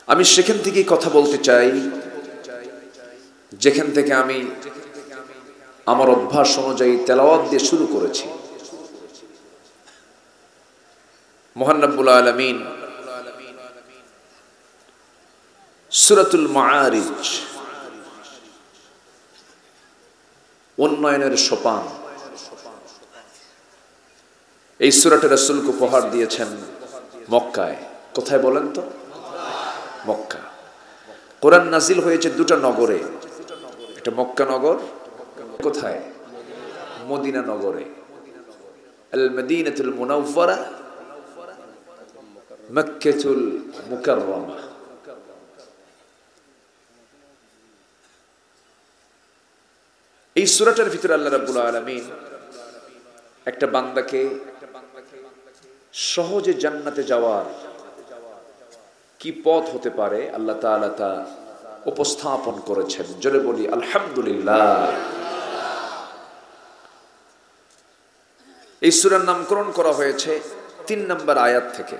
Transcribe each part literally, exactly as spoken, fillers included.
আমি সেখান থেকে কথা বলতে চাই যেখান থেকে আমি আমার অভ্যাস অনুযায়ী তেলাওয়াত দিয়ে শুরু করেছি। মহান রব্বুল আলামিন সূরাতুল মাআরিজ উন্নয়নের সোপান, এই সূরাটা রাসূলকে উপহার দিয়েছেন মক্কায়। কোথায় বলেন তো? মক্কা। কোরআন নাজিল হয়েছে দুটা নগরে, একটা মক্কা নগর, কোথায়? মদিনা নগরে। আল মদিনাতুল মুনাওয়ারা, মক্কাতুল মুকাররমা। এই সূরাটার ভিতরে আল্লাহ রাব্বুল আলামিন একটা বান্দাকে সহজে জান্নাতে যাওয়ার কি পথ হতে পারে আল্লাহ তাআলা তা উপস্থাপন করেছেন। জোরে বলি আলহামদুলিল্লাহ। এই সূরার নামকরণ করা হয়েছে তিন নম্বর আয়াত থেকে।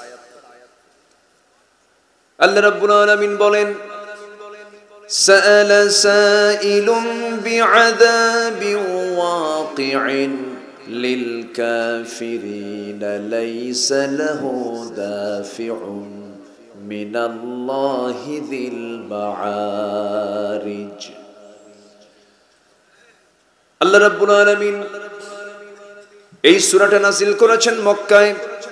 আল্লাহ রাব্বুল আলামিন বলেন, সাআলা সাইলুম বিআযাবিন ওয়াকিইন লিল কাফিরিনা লাইসা লাহু দাফিউন মিনাল্লাহি যিল মাআরিজ। আল্লাহ রাব্বুল আলামিন এই সূরাটা নাযিল করেছেন মক্কায়।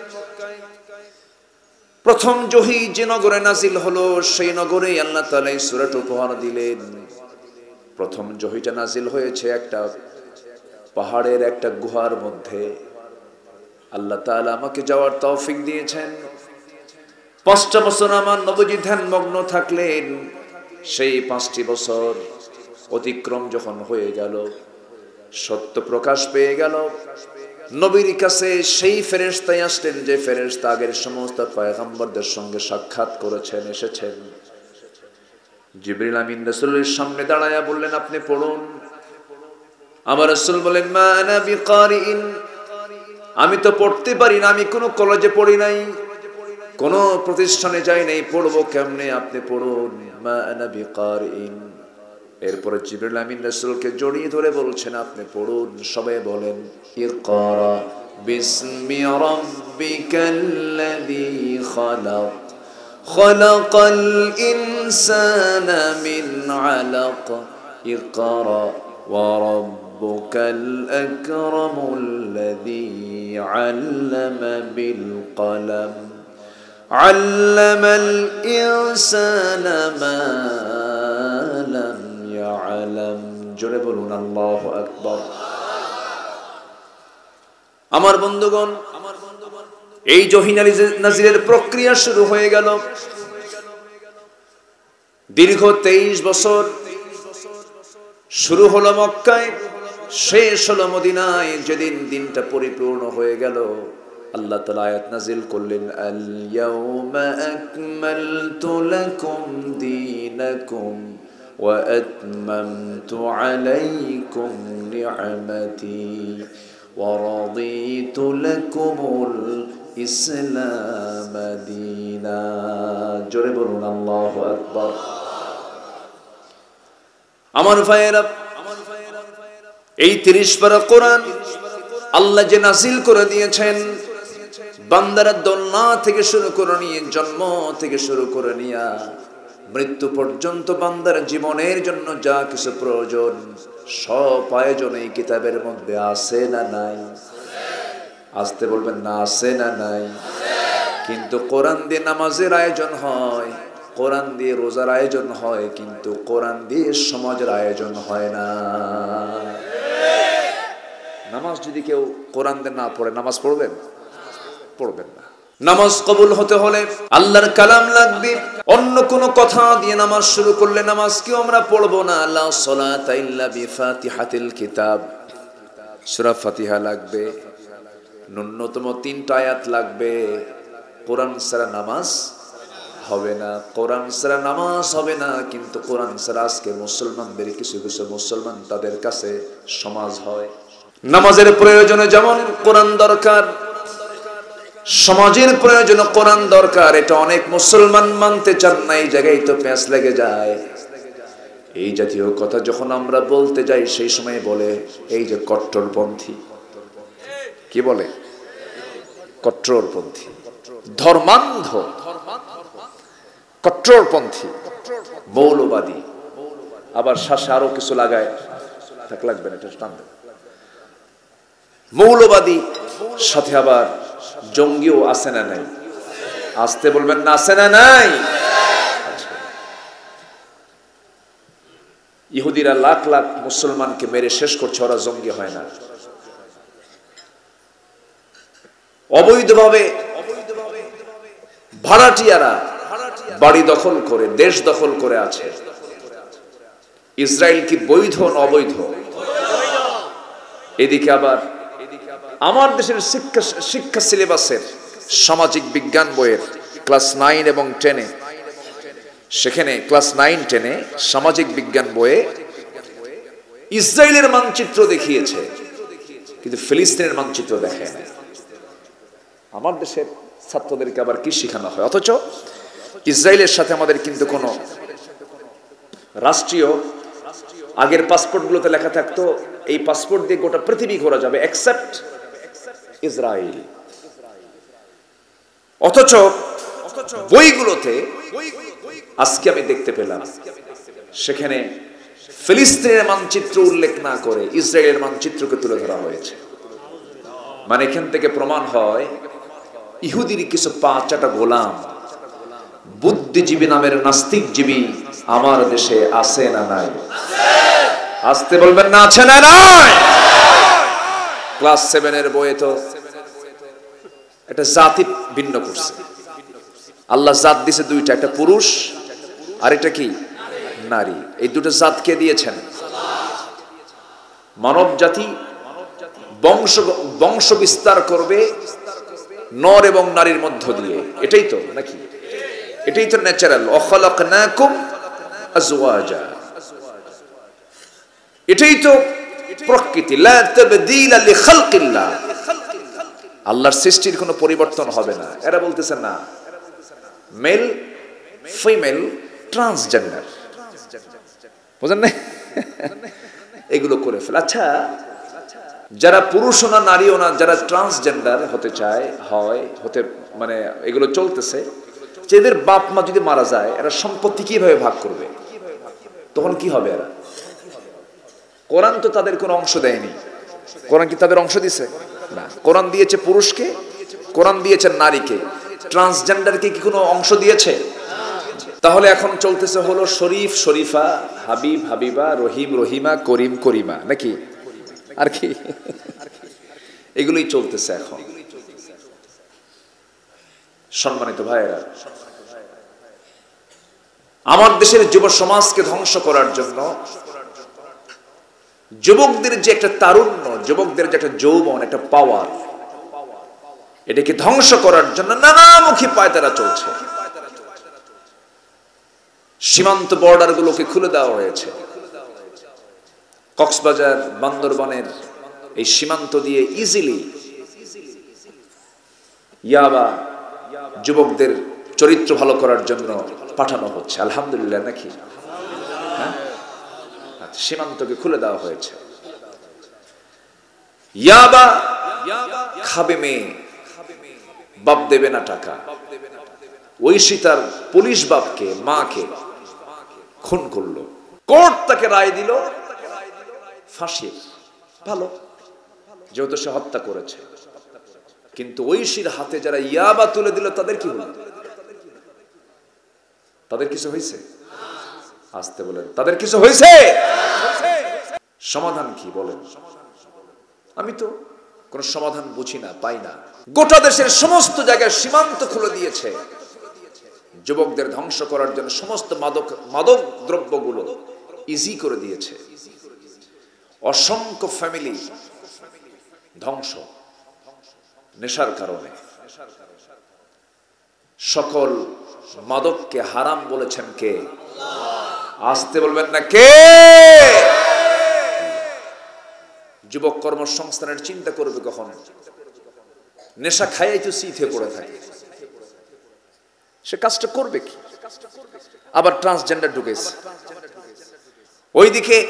প্রথম ওহী যে নগরে নাযিল হলো সেই নগরে আল্লাহ তাআলা এই সূরাটা উপহার দিলেন। প্রথম ওহীটা নাযিল হয়েছে একটা পাহাড়ের একটা গুহার মধ্যে। আল্লাহ তাআলা আমাকে যাওয়ার তৌফিক দিয়েছেন। পাঁচটা বছর আমার নবী ধ্যানমগ্ন থাকলেন। সেই পাঁচটি বছর অতিক্রম যখন হয়ে গেল, সত্য প্রকাশ পেয়ে গেল, নবীর কাছে সেই ফেরেশতা আসলেন যে ফেরেশতা আগের সমস্ত পয়গম্বরদের সঙ্গে সাক্ষাৎ করেছেন, এসেছেন। জিবরিল আমিন রাসূলের সামনে দাঁড়ায়া বললেন, আপনি পড়ুন। আমার রাসূল বলেন, মা আনা বিকারিইন, আমি তো পড়তে পারি না, আমি কোনো কলেজে পড়ি নাই, কোনো প্রতিষ্ঠানে যাই নাই, পড়বো কেমনে? আপনি পড়ুন। মা আনা বিকারিইন। এরপরে জিবরিল আমিন রাসূলকে জড়িয়ে ধরে বলছেন, আপনি পড়ুন। সবাই বলেন, ইকরা বিসমি রাব্বিকাল্লাযী খালাক খালাকাল ইনসানা মিন আলাক ইকরা ওয়া রাব্বুকাল আকরামুল্লাযী আল্লামা বিল কলম আল্লামাল ইনসানা মা লাম ইয়ালাম। জোরে বলুন আল্লাহু আকবার। আমার বন্ধুগণ, এই ওহী নাযিলের প্রক্রিয়া শুরু হয়ে গেল। দীর্ঘ তেইশ বছর শুরু হলো মক্কায়, শেষ হলো মদিনায়। যেদিন দিনটা পরিপূর্ণ হয়ে গেল, আল্লাহ তাআলা আয়াত নাযিল করলেন, আল ইয়াউমা আকমালতু লাকুম দীনাকুম ওয়া আতমামতু আলাইকুম নি'মাতি ওয়া রাদিতু লাকুমুল ইসলাম দীনা। জোরে বলুন আল্লাহু আকবার। আমার ভাইয়েরা, এই তিরিশ পারা কোরআন আল্লাহ যে নাযিল করে দিয়েছেন, বান্দারা দোলনা থেকে শুরু করে নিয়ে, জন্ম থেকে শুরু করে নিয়ে মৃত্যু পর্যন্ত বান্দার জীবনের জন্য যা কিছু প্রয়োজন, সব আয়োজন এই কিতাবের মধ্যে আছে না নাই? আসতে বলবেন না, আছে না নাই? কিন্তু কোরআন দিয়ে নামাজের আয়োজন হয়, কোরআন দিয়ে রোজার আয়োজন হয়, কিন্তু কোরআন দিয়ে সমাজের আয়োজন হয় না। নামাজ যদি কেউ কোরআন দিয়ে না পড়ে, নামাজ পড়বেন? পড়বেন না। নামাজ কবুল হতে হলে আল্লাহর কালাম লাগবে। অন্য কোন কথা দিয়ে নামাজ শুরু করলে নামাজ কেউ আমরা পড়বো না। লা সালাতা ইল্লা বিফাতিহাতিল কিতাব, সূরা ফাতিহা লাগবে, ন্যূনতম তিনটা আয়াত লাগবে। কোরআন ছাড়া নামাজ হবে না, কোরআন ছাড়া নামাজ হবে না। কিন্তু কোরআন ছাড়া আজকে মুসলমানদের কিছু কিছু মুসলমান তাদের কাছে সমাজ হয়। নামাজের প্রয়োজনে যেমন কোরআন দরকার, সমাজের প্রয়োজনে কোরআন দরকার, এটা অনেক মুসলমান মানতে চান না, এই জায়গায় তো প্যাঁচ লেগে যায়। এই জাতীয় কথা যখন আমরা বলতে যাই সেই সময় বলে এই যে কট্টরপন্থী, কি বলে কট্টরপন্থী, ধর্মান্ধ কট্টরপন্থী, মৌলবাদী, আবার শ্বাসে আরো কিছু লাগায়, থাক লাগবে না, এটা টান দেবে। মৌলবাদী সাথে আবার জঙ্গিও আছে না নাই? আসতে বলবেন না, আছে না নাই? ইহুদিরা লাখ লাখ মুসলমানকে মেরে শেষ করছে, ওরা জঙ্গি হয় না। অবৈধভাবে ভাড়াটিয়ারা বাড়ি দখল করে দেশ দখল করে আছে। ইসরায়েল কি বৈধ না অবৈধ? এদিকে আবার আমার দেশের শিক্ষা শিক্ষা সিলেবাসের সামাজিক বিজ্ঞান বইয়ের ক্লাস নাইন এবং টেনে, সেখানে ক্লাস নাইন টেনে সামাজিক বিজ্ঞান বইয়ে ইসরায়েলের মানচিত্র দেখিয়েছে, কিন্তু ফিলিস্তিনের মানচিত্র দেখায় না। আমার দেশের ছাত্রদেরকে আবার কি শেখানো হয়? অথচ ইসরায়েলের সাথে আমাদের কিন্তু কোনো রাষ্ট্রীয়, আগের পাসপোর্টগুলোতে লেখা থাকতো এই পাসপোর্ট দিয়ে গোটা পৃথিবী ঘোরা যাবে এক্সেপ্ট ইসরায়েল। অথচ বইগুলোতে আজকে আমি দেখতে পেলাম সেখানে ফিলিস্তিনের মানচিত্র উল্লেখ না করে ইসরায়েলের মানচিত্রকে তুলে ধরা হয়েছে। মানে এখান থেকে প্রমাণ হয় ইহুদির কিছু পাঁচটা গোলাম বুদ্ধিজীবী নামের নাস্তিকজীবী আমার দেশে আছে না নাই? আসতে বলবেন না, আছে না নাই? ক্লাস সেভেন এর বইয়ে তো একটা জাতি ভিন্ন করছে। আল্লাহ জাত দিয়েছে দুইটা, একটা পুরুষ আর এটা কি নারী। এই দুটো জাত কে দিয়েছেন? মানব জাতি বংশ বংশ বিস্তার করবে নর এবং নারীর মধ্য দিয়ে, এটাই তো নাকি? এটাই তো ন্যাচারাল। ওয়াখালাকনাকুম আজওয়াজা, এটাই তো প্রকৃতি। লা তাবদীলা লিখালকিল্লাহ, আল্লাহর সৃষ্টির কোনো পরিবর্তন হবে না। এরা বলতেছে না মেল ফিমেল ট্রান্সজেন্ডার, বুঝেন না? এগুলো করে ফেলে। আচ্ছা, যারা পুরুষও না নারীও না, যারা ট্রান্সজেন্ডার হতে চায় হয় হতে, মানে এগুলো চলতেছে, যে এদের বাপ মা যদি মারা যায় এরা সম্পত্তি কিভাবে ভাগ করবে? তখন কি হবে এরা? কোরআন তো তাদের কোনো অংশ দেয়নি। কোরআন কি তাদের অংশ দিছে? না। কোরআন দিয়েছে পুরুষকে, কোরআন দিয়েছে নারীকে, ট্রান্সজেন্ডারকে কি কোনো অংশ দিয়েছে? তাহলে এখন চলতেছে হলো শরীফ শরীফা, হাবিব হাবিবা, রহিম রহিমা, করিম করিমা, নাকি আর কি? এগুলোই চলতেছে এখন। সম্মানিত ভাইয়েরা, আমার দেশের যুব সমাজকে ধ্বংস করার জন্য, যুবকদের যে একটা তারুণ্য, যুবকদের যে একটা যৌবন, একটা পাওয়ার, এটাকে ধ্বংস করার জন্য নানামুখী পায়তারা চলছে। সীমান্ত বর্ডার গুলোকে খুলে দেওয়া হয়েছে। কক্সবাজার, বান্দরবানের এই সীমান্ত দিয়ে ইজিলি ইয়াবা যুবকদের চরিত্র ভালো করার জন্য পাঠানো হচ্ছে। আলহামদুলিল্লাহ, নাকি? হ্যাঁ, সীমান্তকে খুলে দেওয়া হয়েছে। ইয়াবা খাবে মেয়ে, বাপ দেবে না টাকা। ঐশী তার পুলিশ বাপকে, মাকে খুন করলো, কোর্ট তাকে রায় দিল ফাঁসি। ভালো, যেহেতু সে হত্যা করেছে। কিন্তু ঐশীর হাতে যারা ইয়াবা তুলে দিল তাদের কি হলো? তাদের কিছু হয়েছে? আসতে বলেন, তাদের কিছু হয়েছে? সমাধান কি বলেন? আমি তো কোনো সমাধান বুঝি না, পাই না। গোটা দেশের সমস্ত জায়গায় সীমান্ত খুলে দিয়েছে যুবকদের ধ্বংস করার জন্য। সমস্ত মাদক মাদক দ্রব্যগুলো ইজি করে দিয়েছে। অসংখ্য ফ্যামিলি ধ্বংস নেশার কারণে। সকল মাদককে হারাম বলেছেন কে? আসতে বলবেন না, কে? যুবক কর্মসংস্থানের চিন্তা করবে কখন? নেশা খাইয়াই তো সিথে পড়ে থাকে, সে কাজটা করবে কি? আবার ট্রান্সজেন্ডার ঢুকেছে ওইদিকে।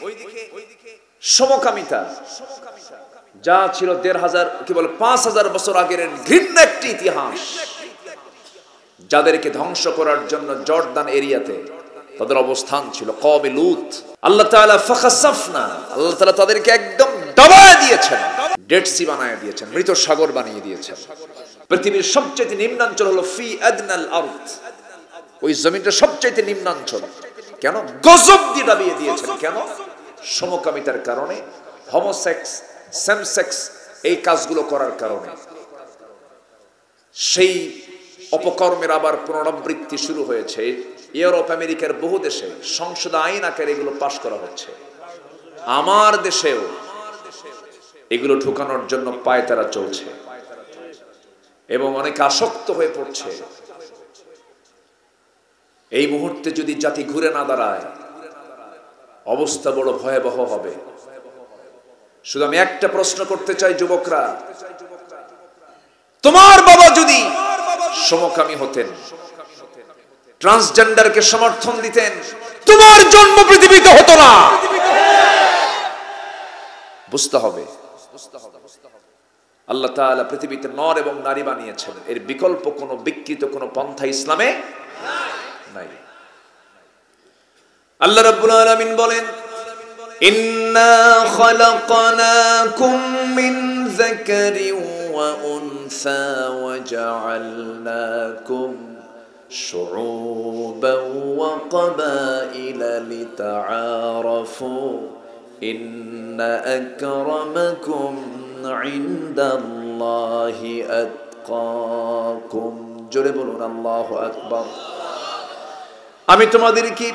সমকামিতা যা ছিল দেড় হাজার কি বলে পাঁচ হাজার বছর আগের ঘৃণ্য একটি ইতিহাস, যাদেরকে ধ্বংস করার জন্য জর্দান এরিয়াতে তাদের অবস্থান ছিল কওমে লূত। আল্লাহ তাআলা ফাখাসাফনা, আল্লাহ তাআলা তাদেরকে একদম দবায় দিয়েছেন, ডেড সি বানায় দিয়েছেন, মৃত সাগর বানিয়ে দিয়েছেন। পৃথিবীর সবচেয়ে নিম্নাঞ্চল হলো ফি আদনাল আরদ, ওই জমিনটা সবচেয়ে নিম্নাঞ্চল। কেন? গজব দিয়ে দাবিয়ে দিয়েছেন। কেন? সমকামিতার কারণে, হোমোসেক্স, সেম সেক্স এই কাজগুলো করার কারণে। সেই অপকর্মের আবার পুনরাবৃত্তি শুরু হয়েছে। ইউরোপ আমেরিকার বহু দেশে সংসদ আইন আকারে এগুলো পাশ করা হচ্ছে। আমার দেশেও এগুলো ঢুকানোর জন্য পায়তারা চলছে এবং অনেকে আসক্ত হয়ে পড়ছে। এই মুহূর্তে যদি জাতি ঘুরে না দাঁড়ায়, অবস্থা বড় ভয়াবহ হবে। শুধু আমি একটা প্রশ্ন করতে চাই, যুবকরা, তোমার বাবা যদি সমকামী হতেন, ট্রান্সজেন্ডারকে সমর্থন দিতেন, তোমার জন্ম পৃথিবীতে হতো না। বুঝতে হবে আল্লাহ তাআলা পৃথিবীতে নর এবং নারী বানিয়েছেন, এর বিকল্প কোনো বিকৃত কোনো পন্থা ইসলামে নাই। আল্লাহ রাব্বুল আলামিন বলেন, ইন্না খালাকনাকুম মিন যাকারিন ওয়া উনসা ওয়া জাআলনাকুম শুউবান ওয়া ক্বাবাইলা লিতাআরাফু ইন্না আকরামাকুম ইনদাল্লাহি আতকাকুম। জোরে বলুন আল্লাহু আকবার। আমি তোমাদেরকে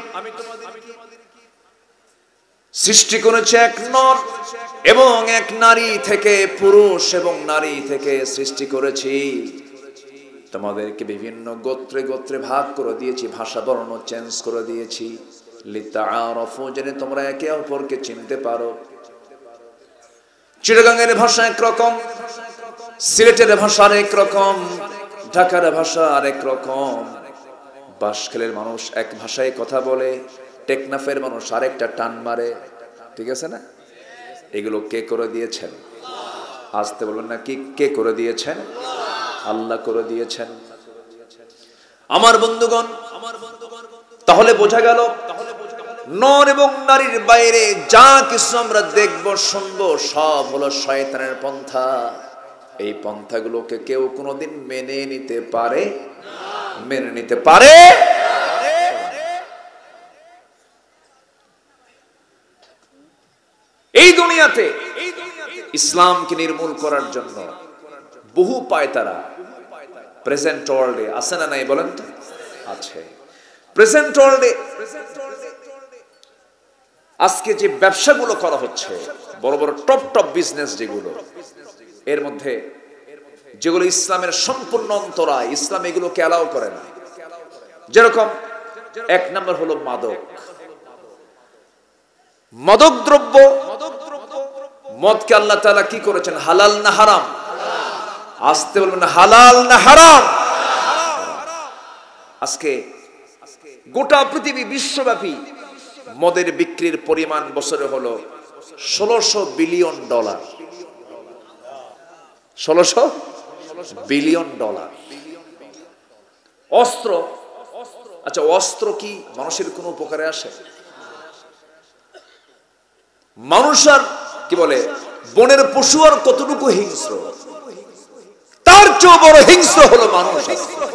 সৃষ্টি করেছি এক নর এবং এক নারী থেকে, পুরুষ এবং নারী থেকে সৃষ্টি করেছি। তোমাদেরকে বিভিন্ন গোত্রে গোত্রে ভাগ করে দিয়েছি, ভাষা বর্ণ চেঞ্জ করে দিয়েছি। লিতাআরাফু, যেন তোমরা একে অপরকে চিনতে পারো। চিটাগাংয়ের ভাষা একরকম, সিলেটের ভাষা আরেক রকম, ঢাকার ভাষা আরেক রকম, বাঁশখালীর মানুষ এক ভাষায় কথা বলে, টেকনাফের মানুষ আরেকটা টান মারে। ঠিক আছে না? এগুলো কে করে দিয়েছেন? আসতে বলবেন না, কি কে করে দিয়েছেন? আল্লাহ করে দিয়েছেন। আমার বন্ধুগণ, তাহলে বোঝা গেল নর এবং নারীর বাইরে যা কিছু আমরা দেখব শুনবো সব হলো শয়তানের পন্থা। এই পন্থাগুলোকে কেউ কোনোদিন মেনে নিতে পারে মেনে নিতে পারে এই দুনিয়াতে ইসলামকে নির্মূল করার জন্য বহু পায়তারা প্রেজেন্ট ওয়ার্ল্ডে আছে না নাই বলেন তো? আছে। প্রেজেন্ট ওয়ার্ল্ডে আজকে যে ব্যবসাগুলো করা হচ্ছে, বড় বড় টপ টপ বিজনেস যেগুলো, এর মধ্যে যেগুলো ইসলামের সম্পূর্ণ অন্তরায়, ইসলাম এগুলোকে অ্যালাউ করে না। যেরকম এক নম্বর হলো মাদক। মাদক দ্রব্য, মদকে আল্লাহ তাআলা কি করেছেন? হালাল না হারাম? আসতে বলবেন হালাল না হারাম? আজকে গোটা পৃথিবী বিশ্বব্যাপী মদের বিক্রির পরিমাণ বছরে হলো ষোলোশো বিলিয়ন ডলার। ষোলোশো বিলিয়ন ডলার। অস্ত্র, আচ্ছা অস্ত্র কি মানুষের কোনো উপকারে আসে? মানুষ আর কি বলে বনের পশু আর কতটুকু হিংস্র, তার চেয়ে বড় হিংস্র হলো মানুষ।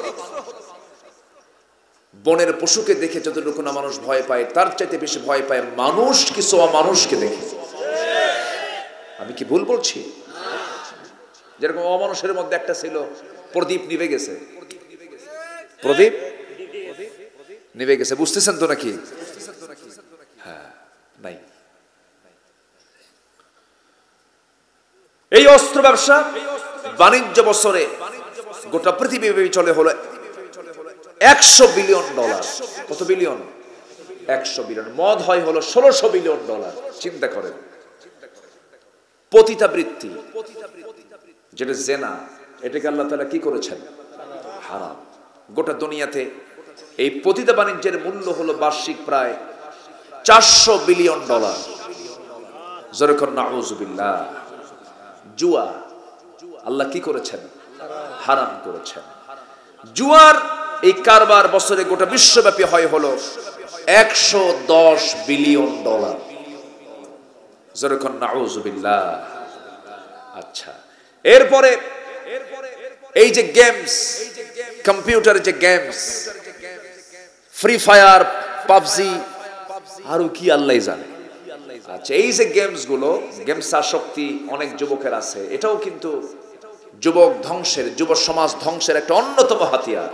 বনের পশুকে দেখে যতটুকু না মানুষ ভয় পায়, তার চাইতে বেশি ভয় পায় মানুষ কিছু অমানুষকে দেখে। আমি কি ভুল বলছি? যেরকম অমানুষের মধ্যে একটা ছিল প্রদীপ নিভে গেছে, প্রদীপ নিভে গেছে, বুঝতেছেন তো নাকি? হ্যাঁ, নাই। এই অস্ত্র ব্যবসা বাণিজ্য বছরে গোটা পৃথিবী চলে হলো একশো বিলিয়ন ডলার। কত বিলিয়ন? একশো বিলিয়ন। মদ হয় হলো ষোলোশো বিলিয়ন ডলার। চিন্তা করেন। পতিতাবৃত্তি, যেটা জেনা, এটাকে আল্লাহ তাআলা কি করেছেন? হারাম। গোটা দুনিয়াতে এই পতিত বাণিজ্যের মূল্য হলো বার্ষিক প্রায় চারশো বিলিয়ন ডলার। যেরকম নাউযুবিল্লাহ। জুয়া আল্লাহ কি করেছেন? হারাম করেছেন। জুয়ার এই কারবার বছরে গোটা বিশ্বব্যাপী হয় হলো একশো দশ বিলিয়ন ডলার। যেরকম নাউযুবিল্লাহ। আচ্ছা, এরপরে এই যে গেমস, কম্পিউটার যে গেমস, ফ্রি ফায়ার, পাবজি, আরো কি আল্লাহ জানে। আচ্ছা, এই যে গেমস গুলো, গেমস আসক্তি অনেক যুবকের আছে, এটাও কিন্তু যুবক ধ্বংসের, যুব সমাজ ধ্বংসের একটা অন্যতম হাতিয়ার।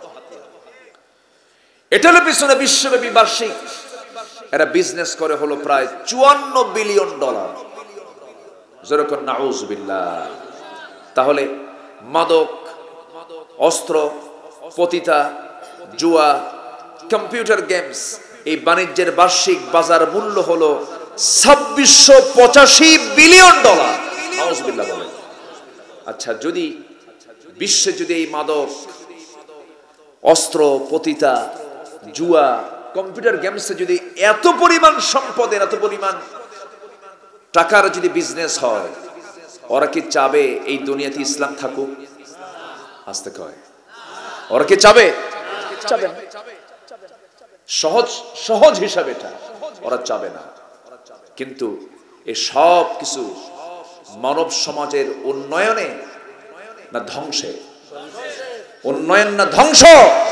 এটার পিছনে বিশ্বব্যাপী বার্ষিক এরা বিজনেস করে হলো প্রায় চুয়ান্ন বিলিয়ন ডলার। যেরকম নাউযুবিল্লাহ। তাহলে মাদক, অস্ত্র, পতিতা, জুয়া, কম্পিউটার গেমস, এই বাণিজ্যের বার্ষিক বাজার মূল্য হলো ছাব্বিশশো পঁচাশি বিলিয়ন ডলার। নাউযুবিল্লাহ বলেন। আচ্ছা, যদি বিশ্বে যদি এই মাদক, অস্ত্র, পতিতা, জুয়া, কম্পিউটার গেমসে যদি এত পরিমাণ সম্পদের, এত পরিমাণ টাকার যদি বিজনেস হয়, ওরা কি চাবে এই দুনিয়াতে ইসলাম থাকুক? আসতে কয়, ওরা কি চাবে? চাবে না। সহজ সহজ হিসাবে এটা ওরা চাবে না। কিন্তু এই সব কিছু মানব সমাজের উন্নয়নে না ধ্বংসে? উন্নয়ন না ধ্বংস?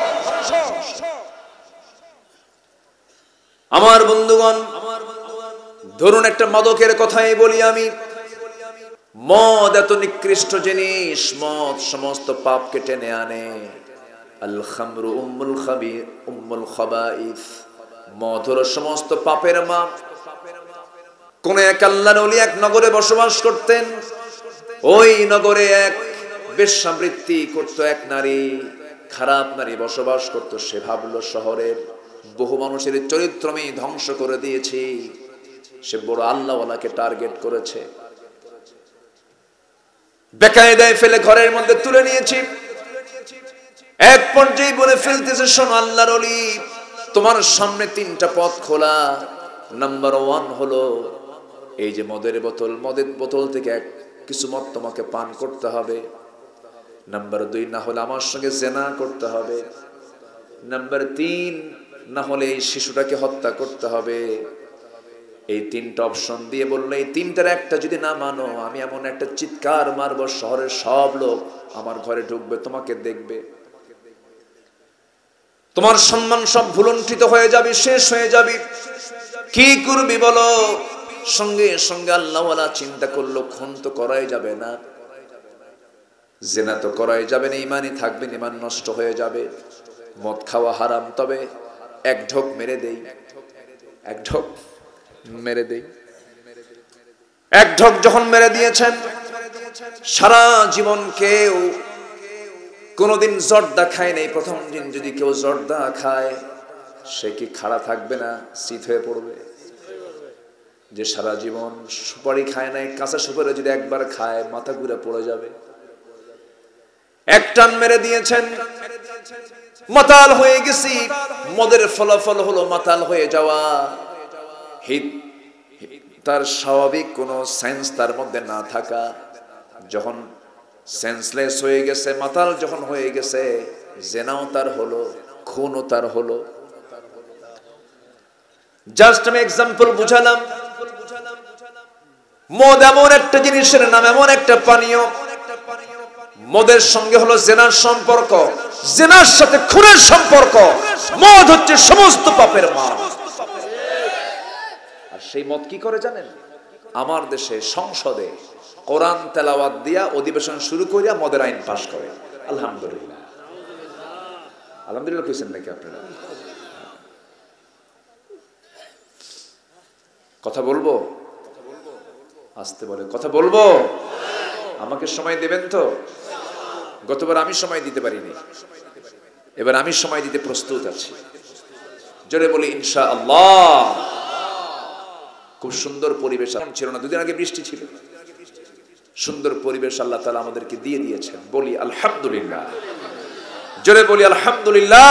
আমার বন্ধুগণ, ধরুন একটা মাদকের কথাই বলি আমি। মদ এত নিকৃষ্ট জিনিস, মদ সমস্ত পাপকে টেনে আনে। আল খামরু উম্মুল খাবি উম্মুল খাবাইস, মদ হলো সমস্ত পাপের মা। কোন এক আল্লাহর ওলি এক নগরে বসবাস করতেন। ওই নগরে এক বেশ্যাবৃত্তি করত এক নারী, খারাপ নারী বসবাস করত। সে ভাবলো শহরের বহু মানুষের চরিত্র আমি ধ্বংস করে দিয়েছি। সে বড় আল্লাহওয়ালাকে টার্গেট করেছে, বেকায়দায় ফেলে ঘরের মধ্যে তুলে নিয়েছি। এক পর্যায়ে বলে ফেলতেছে, শোনো আল্লাহর ওলি, তোমার সামনে তিনটা পথ খোলা। নাম্বার ওয়ান হলো এই যে মদের বোতল, মদের বোতল থেকে এক কিছু মদ তোমাকে পান করতে হবে। নাম্বার দুই, না হলে আমার সঙ্গে জেনা করতে হবে। নাম্বার তিন, না হলে এই শিশুটাকে হত্যা করতে হবে। এই তিনটা অপশন দিয়ে বললো, এই তিনটার একটা যদি না মানো, আমি এমন একটা চিৎকার মারবো, শহরের সব লোক আমার ঘরে ঢুকবে, তোমাকে দেখবে, তোমার সম্মান সব ভুলুণ্ঠিত হয়ে যাবে, শেষ হয়ে যাবে। কি করবি বলো? সঙ্গে সঙ্গে আল্লাহওয়ালা চিন্তা করলো, খুন তো করাই যাবে না, জেনা তো করাই যাবে না, ইমানই থাকবে, ইমান নষ্ট হয়ে যাবে। মদ খাওয়া হারাম, তবে এক ঢোক মেরে দেই, এক ঢোক মেরে দেই। এক ঢোক যখন মেরে দিয়েছেন, সারা জীবন কেউ কোনদিন জর্দা খায় নাই। প্রথম দিন যদি কেউ জর্দা খায়, সে কি খাড়া থাকবে না? শীত হয়ে পড়বে। যে সারা জীবন সুপারি খায় নাই, কাঁচা সুপারি যদি একবার খায়, মাথা ঘুরে পড়ে যাবে। এক টান মেরে দিয়েছেন, মাতাল হয়ে গেছি। মদের ফলাফল হলো মাতাল হয়ে যাওয়া। হিত তার স্বাভাবিক কোনো সেন্স তার মধ্যে না থাকা। যখন সেন্সলেস হয়ে গেছে, মাতাল যখন হয়ে গেছে, জেনাও তার হলো, খুনও তার হলো। জাস্ট আমি এক্সাম্পল বুঝালাম। মদ এমন একটা জিনিসের নাম, এমন একটা পানীয়, মদের সঙ্গে হলো জেনার সম্পর্ক, জেনার সাথে খুনের সম্পর্ক। মদ হচ্ছে সমস্ত পাপের মা। আর সেই মদ কি করে জানেন? আমার দেশে সংসদে কোরআন তেলাওয়াত দিয়া অধিবেশন শুরু করিয়া মদের আইন পাশ করে। আলহামদুলিল্লাহ, আলহামদুলিল্লাহ কইছেন নাকি আপনারা? কথা বলবো? আসতে বলে কথা বলবো। আমাকে সময় দেবেন তো? গতবার আমি সময় দিতে পারিনি, এবার আমি সময় দিতে প্রস্তুত আছি। জোরে বলি ইনশাআল্লাহ। খুব সুন্দর পরিবেশ ছিল না, দুদিন আগে বৃষ্টি ছিল, সুন্দর পরিবেশ আল্লাহ তাআলা আমাদেরকে দিয়ে দিয়েছেন। বলি আলহামদুলিল্লাহ, জোরে বলি আলহামদুলিল্লাহ।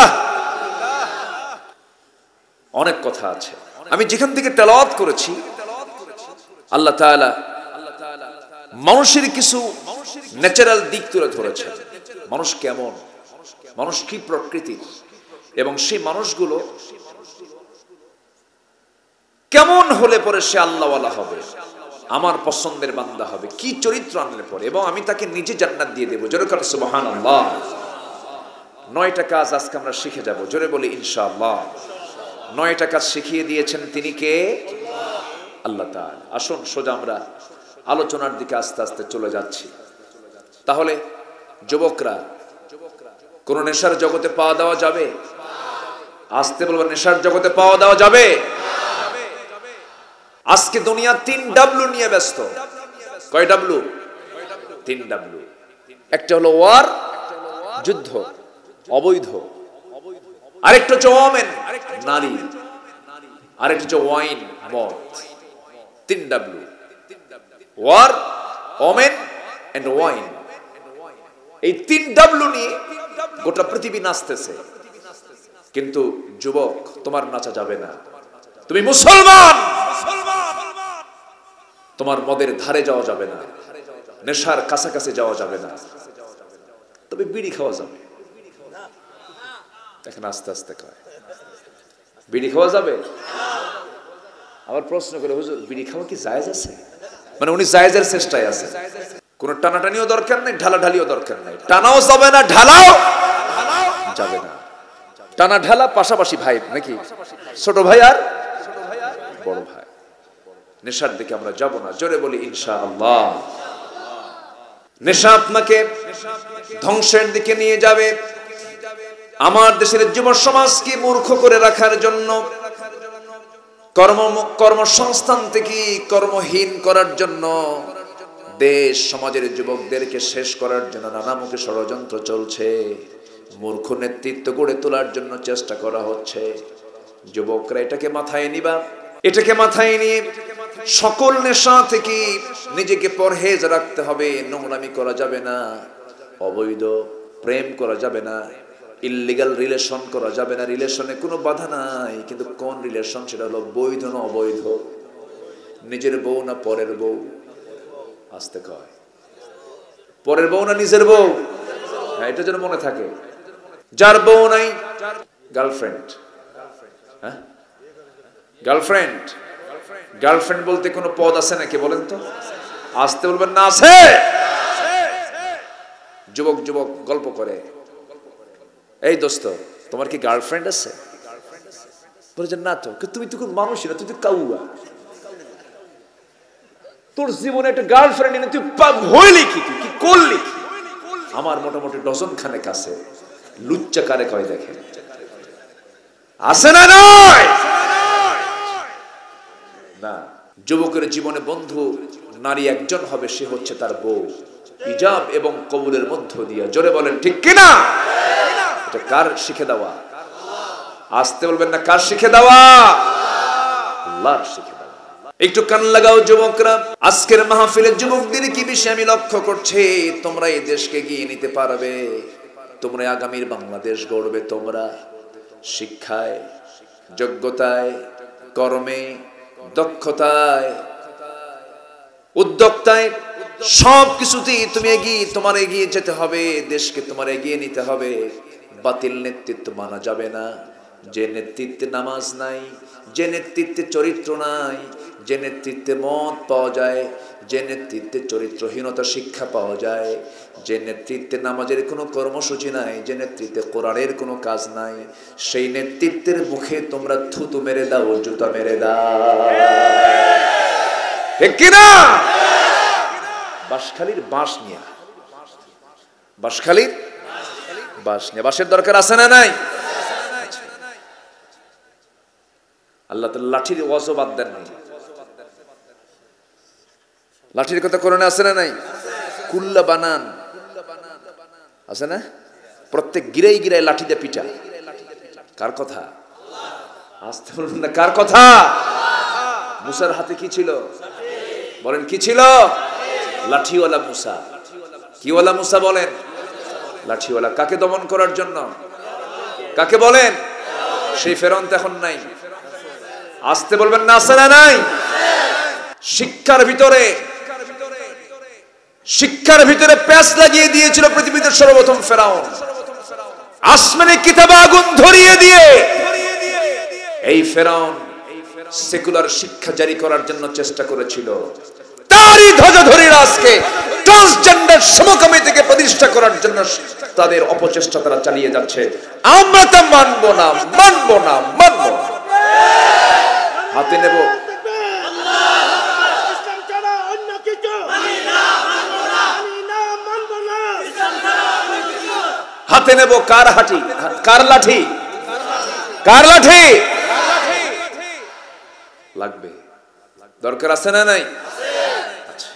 অনেক কথা আছে, আমি যেখান থেকে তেলাওয়াত করেছি আল্লাহ তাআলা মানুষের কিছু ন্যাচারাল দিক তুলে ধরেছেন। মানুষ কেমন, মানুষ কি প্রকৃতির, এবং সেই মানুষগুলো কেমন হলে পরে সে আল্লাহওয়ালা হবে, আমার পছন্দের বান্দা হবে, কি চরিত্র আনলে পরে, এবং আমি তাকে নিজে জান্নাত দিয়ে দেবো। জোরে বলি সুবহানাল্লাহ। নয়টা কাজ আজকে আমরা শিখে যাব, জোরে বলি ইনশাআল্লাহ। নয়টা কাজ শিখিয়ে দিয়েছেন তিনি কে? আল্লাহ তাআলা। আসুন সোজা আমরা আলোচনার দিকে আস্তে আস্তে চলে যাচ্ছি। তাহলে যুবকরা, কোন নেশার জগতে পাওয়া দেওয়া যাবে? আসতে বলবো, নেশার জগতে পাওয়া দেওয়া যাবে? আজকে দুনিয়া তিন ডাব্লু নিয়ে ব্যস্ত। কয় ডাব্লু? তিন ডাব্লু। একটা হলো ওয়ার, যুদ্ধ, অবৈধ। আরেকটা হচ্ছে ওমেন, নারী। আরেকটা হচ্ছে ওয়াইন, মদ। তিন W, war, women and wine. এই তিন ডাব্লু নিয়ে গোটা পৃথিবী নাচতেছে। কিন্তু যুবক, তোমার নাচা যাবে না। তুমি মুসলমান, তোমার মদের ধারে যাওয়া যাবে না, নেশার কাছাকাছি যাওয়া যাবে না, তবে বিড়ি খাওয়া যাবে। দেখেন আস্তে আস্তে কয়, বিড়ি খাওয়া যাবে। আবার প্রশ্ন করে, হুজুর বিড়ি খাওয়া কি জায়েজ আছে? মানে উনি জায়েজের চেষ্টায় আছে। কোন টানাটানিও দরকার নেই, ঢালাঢালিও দরকার নেই। টানাও যাবে না, ঢালাও যাবে না। টানা ঢালা পাশাপাশি ভাই নাকি? ছোট ভাই আর বড় ভাই। নেশার দিকে আমরা যাব না, জোরে বলি ইনশাআল্লাহ। নেশা আপনাকে ধ্বংসের দিকে নিয়ে যাবে। আমার দেশের যুব সমাজকে মূর্খ করে রাখার জন্য, কর্ম কর্মসংস্থান থেকে কর্মহীন করার জন্য, দেশ সমাজের যুবকদেরকে শেষ করার জন্য নানামুখী ষড়যন্ত্র চলছে। মূর্খ নেতৃত্ব গড়ে তোলার জন্য চেষ্টা করা হচ্ছে। যুবকরা এটাকে মাথায় নিবা। এটাকে মাথায় নিয়ে সকল নেশা থেকে নিজেকে পরহেজ রাখতে হবে। নোংরামি করা যাবে না, অবৈধ প্রেম করা যাবে না, ইল্লিগাল রিলেশন করা যাবে না। রিলেশনে কোনো বাধা নাই, কিন্তু কোন রিলেশন সেটা হলো বৈধ না অবৈধ, নিজের বউ না পরের বউ। আসতে কয়, পরের বউ না নিজের বউ? হ্যাঁ, এটা যেন মনে থাকে। যার বউ নাই, গার্লফ্রেন্ড। হ্যাঁ, গার্লফ্রেন্ড। গার্লফ্রেন্ড বলতে কোনো পদ আছে নাকি বলেন তো? আসতে বলবেন না, আছে। যুবক যুবক গল্প করে, এই দোস্ত তোমার কি গার্লফ্রেন্ড আছে? বলে যে না তো। তুমি তো কোন মানুষই না, তুই তো কাউয়া। তোর জীবনে একটা গার্লফ্রেন্ড নেই, তুই হইলি কি? তুই কি করলি? আমার মোটামুটি ডজন খানেক আছে। লুচ্চা কারে কয় দেখে, আছে না? নয় না। যুবকের জীবনে বন্ধু নারী একজন হবে, সে হচ্ছে তার বউ। ইজাব এবং কবুলের মধ্য দিয়ে, জোরে বলেন ঠিক কিনা? এটা কার শিখে দেওয়া? আসতে বলবেন না, কার শিখে দেওয়া? আল্লাহর শিখে দেওয়া। একটু কান লাগাও যুবকরা। আজকের মাহফিলের যুবকদের কি বিষয় আমি লক্ষ্য করছি, তোমরা এই দেশকে এগিয়ে নিতে পারবে, তোমরা আগামীর বাংলাদেশ গড়বে। তোমরা শিক্ষায়, যোগ্যতায়, কর্মে, দক্ষতায়, উদ্যোক্তায়, সব কিছুতেই তুমি এগিয়ে তোমার এগিয়ে যেতে হবে। দেশকে তোমার এগিয়ে নিতে হবে। বাতিল নেতৃত্ব মানা যাবে না। যে নেতৃত্বে নামাজ নাই, যে নেতৃত্বে চরিত্র নাই, যে নেতৃত্বে মদ পাওয়া যায়, যে নেতৃত্বে চরিত্রহীনতা শিক্ষা পাওয়া যায়, যে নেতৃত্বে নামাজের কোনো কর্মসূচি নাই, যে নেতৃত্বে কোরআনের কোনো কাজ নাই, সেই নেতৃত্বের মুখে তোমরা থুতু মেরে দাও, জুতা মেরে দাও, ঠিক কিনা? বাঁশখালীর বাঁশ নিয়ে, বাঁশখালীর বাঁশ নিয়ে, বাঁশের দরকার আছে না নাই? আল্লাহ তাআলা লাঠির ওয়াজও বাদ দেন নাই। লাঠির কথা কোরআনে আছে না নাই? কুল্লা বানান আছে না? প্রত্যেক গিরাই গিরাই লাঠি দিয়ে পিটা। কার কথা? আসতে বলুন না, কার কথা? মুসার হাতে কি ছিল? বলেন কি ছিল? লাঠিওয়ালা মুসা। কিওয়ালা মুসা বলেন? লাঠিওয়ালা। কাকে দমন করার জন্য? কাকে বলেন? সেই ফেরাউন তো এখন নাই। আসতে বলবেন না, আছে না নাই? শিক্ষার ভিতরে শিক্ষার ভিতরে প্যাঁচ লাগিয়ে দিয়েছিল পৃথিবীতে সর্বপ্রথম ফেরাউন। আসমানে কিতাবে আগুন ধরিয়ে দিয়ে এই ফেরাউন সেকুলার শিক্ষা জারি করার জন্য চেষ্টা করেছিল। তারই ধ্বজাধারীরা আজকে ট্রান্সজেন্ডার সমকামী থেকে প্রতিষ্ঠা করার জন্য তাদের অপচেষ্টা তারা চালিয়ে যাচ্ছে। আমরা তা মানব না, মানব না, মানব না। হাতে নেব হাতে নেব কার হাঁটি, কার লাঠি, কার লাঠি লাগবে? দরকার আছে না নাই? আচ্ছা,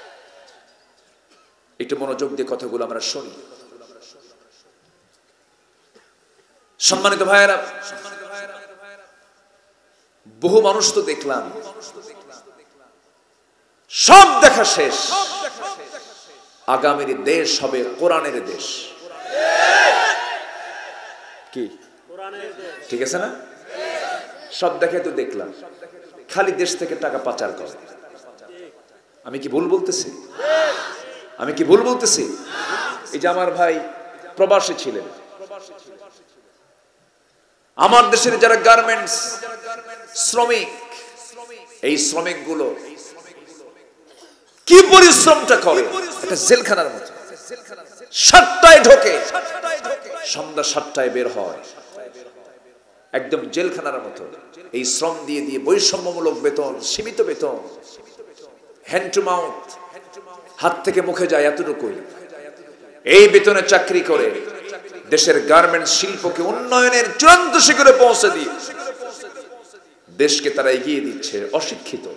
একটু মনোযোগ দিয়ে কথাগুলো আমরা শুনি। সম্মানিত ভাইয়েরা, বহু মানুষ তো দেখলাম, সব দেখা শেষ। আগামীর দেশ হবে কোরআনের দেশ। কি ঠিক আছে না? সব দেখে তো দেখলাম খালি দেশ থেকে টাকা পাচার করে। আমি কি ভুল বলতেছি? আমি কি ভুল বলতেছি? এই যে আমার ভাই প্রবাসী ছিলেন, আমার দেশের যারা গার্মেন্টস শ্রমিক, এই শ্রমিক গুলো কি পরিশ্রমটা করে, এটা জেলখানার মতো। সাতটায় ঢোকে, সন্ধ্যা সাতটায় বের হয়, একদম জেলখানার মতো। এই শ্রম দিয়ে দিয়ে বৈষম্যমূলক বেতন, সীমিত বেতন, হ্যান্ড টু মাউথ, হাত থেকে মুখে যায় এতটুকুই। এই বেতনে চাকরি করে দেশের গার্মেন্টস শিল্পকে উন্নয়নের চূড়ান্ত শিখরে পৌঁছে দিয়ে দেশকে তারা এগিয়ে দিচ্ছে। অশিক্ষিত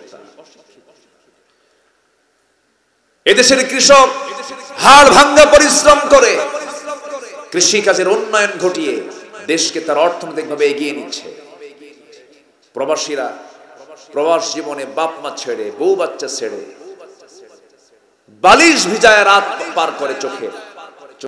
এদেশের কৃষক হাড় ভাঙ্গা পরিশ্রম করে কৃষি কাজের উন্নয়ন ঘটিয়ে দেশকে তার অর্থনৈতিকভাবে এগিয়ে নিচ্ছে। প্রবাসীরা প্রবাস জীবনে বাপ মা ছেড়ে, বউ বাচ্চা ছেড়ে, বালিশ ভিজায় রাত পার করে চোখে।